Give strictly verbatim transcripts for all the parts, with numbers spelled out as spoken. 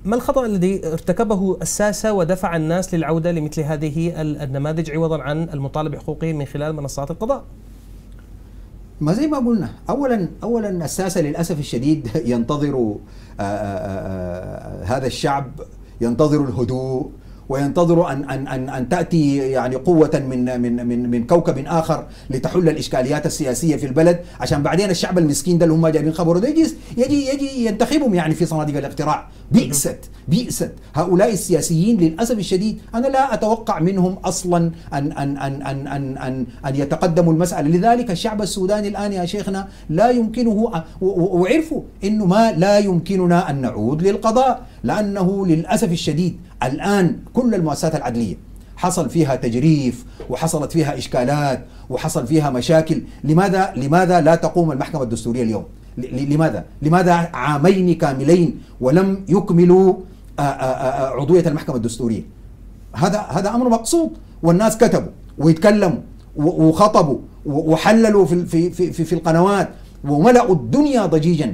ما الخطأ الذي ارتكبه الساسة ودفع الناس للعودة لمثل هذه النماذج عوضا عن المطالبة بحقوقهم من خلال منصات القضاء؟ ما زي ما قلنا، اولا اولا الساسة للاسف الشديد ينتظروا هذا الشعب، ينتظر الهدوء، وينتظر ان ان ان ان تاتي يعني قوه من من من من كوكب اخر لتحل الاشكاليات السياسيه في البلد، عشان بعدين الشعب المسكين ده اللي هم جايبين خبره ده يجي يجي يجي ينتخبهم يعني في صناديق الاقتراع. بئست بئست هؤلاء السياسيين للاسف الشديد. انا لا اتوقع منهم اصلا ان ان ان ان ان ان, أن يتقدموا المساله. لذلك الشعب السوداني الان يا شيخنا لا يمكنه، وعرفوا انه ما لا يمكننا ان نعود للقضاء، لانه للاسف الشديد الآن كل المؤسسات العدلية حصل فيها تجريف وحصلت فيها إشكالات وحصل فيها مشاكل. لماذا لماذا لا تقوم المحكمة الدستورية اليوم؟ لماذا لماذا عامين كاملين ولم يكملوا عضوية المحكمة الدستورية؟ هذا هذا أمر مقصود، والناس كتبوا ويتكلموا وخطبوا وحللوا في في في, في القنوات وملأوا الدنيا ضجيجا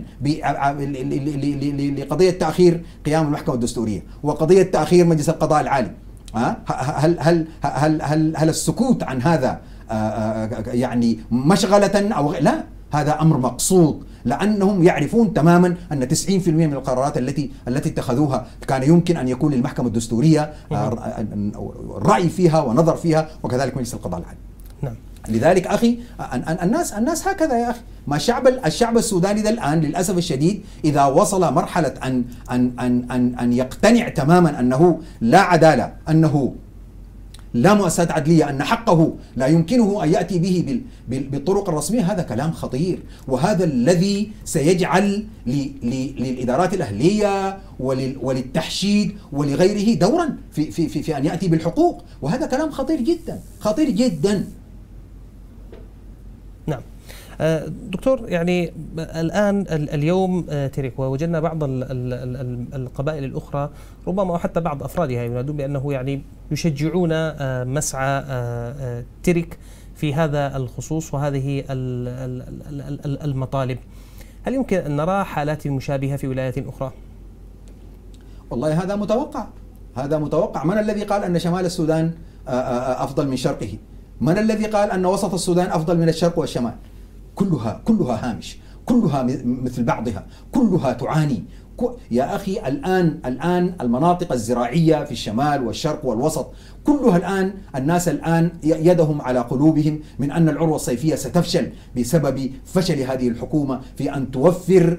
لقضية تأخير قيام المحكمة الدستورية وقضية تأخير مجلس القضاء العالي. هل هل هل هل هل السكوت عن هذا يعني مشغلة أو لا؟ هذا أمر مقصود، لأنهم يعرفون تماما أن تسعين بالمئة من القرارات التي التي اتخذوها كان يمكن أن يكون للمحكمة الدستورية الرأي فيها ونظر فيها، وكذلك مجلس القضاء العالي. نعم. لذلك أخي الناس الناس هكذا يا أخي. ما الشعب الشعب السوداني ده الآن للأسف الشديد إذا وصل مرحلة أن أن أن أن أن يقتنع تماما أنه لا عدالة، أنه لا مؤسسات عدلية، أن حقه لا يمكنه أن يأتي به بالطرق الرسمية، هذا كلام خطير، وهذا الذي سيجعل للإدارات الأهلية وللتحشيد ولغيره دورا في في في, في أن يأتي بالحقوق، وهذا كلام خطير جدا خطير جدا. نعم دكتور، يعني الآن اليوم ترك، ووجدنا بعض القبائل الأخرى ربما وحتى بعض أفرادها ينادون بأنه يعني يشجعون مسعى ترك في هذا الخصوص وهذه المطالب. هل يمكن أن نرى حالات مشابهة في ولايات أخرى؟ والله هذا متوقع، هذا متوقع. من الذي قال أن شمال السودان أفضل من شرقه؟ من الذي قال أن وسط السودان أفضل من الشرق والشمال؟ كلها كلها هامش، كلها مثل بعضها، كلها تعاني. يا أخي الآن الآن المناطق الزراعية في الشمال والشرق والوسط كلها الآن الناس الآن يدهم على قلوبهم من أن العروة الصيفية ستفشل بسبب فشل هذه الحكومة في أن توفر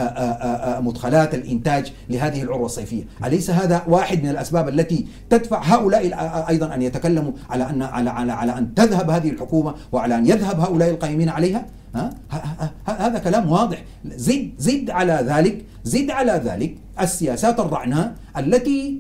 مدخلات الإنتاج لهذه العروة الصيفية. أليس هذا واحد من الأسباب التي تدفع هؤلاء أيضا أن يتكلموا على أن على على على أن تذهب هذه الحكومة وعلى أن يذهب هؤلاء القائمين عليها؟ ها؟ هذا كلام واضح. زد زد على ذلك زد على ذلك السياسات الرعناء التي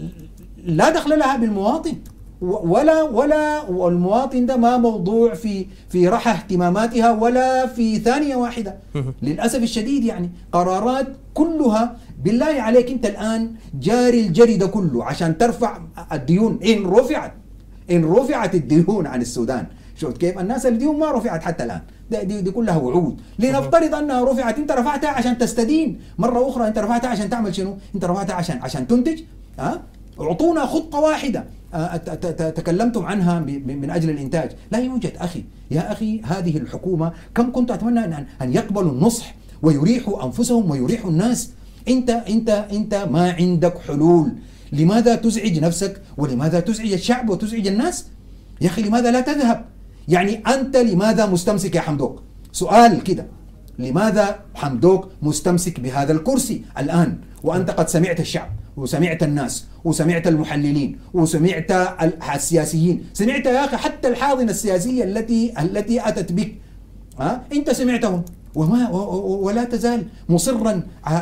لا دخل لها بالمواطن، ولا ولا والمواطن ده ما موضوع في في رحى اهتماماتها ولا في ثانية واحدة. للأسف الشديد يعني قرارات كلها بالله عليك أنت الآن جاري الجري ده كله عشان ترفع الديون. إن رفعت إن رفعت الديون عن السودان، شفت كيف الناس الديون ما رفعت حتى الآن، دي, دي كلها وعود. لنفترض أنها رفعت، أنت رفعتها عشان تستدين مرة أخرى، أنت رفعتها عشان تعمل شنو؟ أنت رفعتها عشان عشان تنتج. أه؟ اعطونا خطة واحدة أه تكلمتم عنها من أجل الإنتاج، لا يوجد أخي. يا أخي هذه الحكومة كم كنت أتمنى أن أن يقبلوا النصح ويريحوا أنفسهم ويريحوا الناس. أنت أنت أنت ما عندك حلول. لماذا تزعج نفسك ولماذا تزعج الشعب وتزعج الناس؟ يا أخي لماذا لا تذهب؟ يعني أنت لماذا مستمسك يا حمدوك؟ سؤال كده، لماذا حمدوك مستمسك بهذا الكرسي الآن وأنت قد سمعت الشعب وسمعت الناس وسمعت المحللين وسمعت السياسيين، سمعت يا أخي حتى الحاضنة السياسية التي التي أتت بك، ها؟ أنت سمعتهم وما ولا تزال مصرا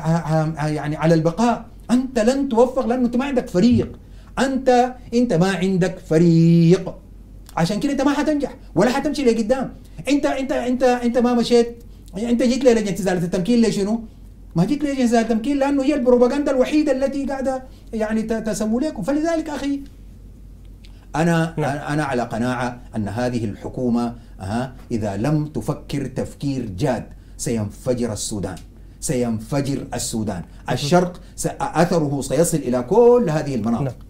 يعني على البقاء. أنت لن توفق لأنه أنت ما عندك فريق، أنت أنت ما عندك فريق، عشان كده انت ما حتنجح ولا حتمشي لقدام. انت انت انت انت ما مشيت، انت جيت لجنه ازاله التمكين ليش شنو؟ ما جيت لجنه ازاله التمكين لانه هي البروباغندا الوحيده التي قاعده يعني تسوي لكم. فلذلك اخي انا نعم. انا على قناعه ان هذه الحكومه ها اذا لم تفكر تفكير جاد سينفجر السودان، سينفجر السودان. الشرق أثره سيصل إلى كل هذه المناطق.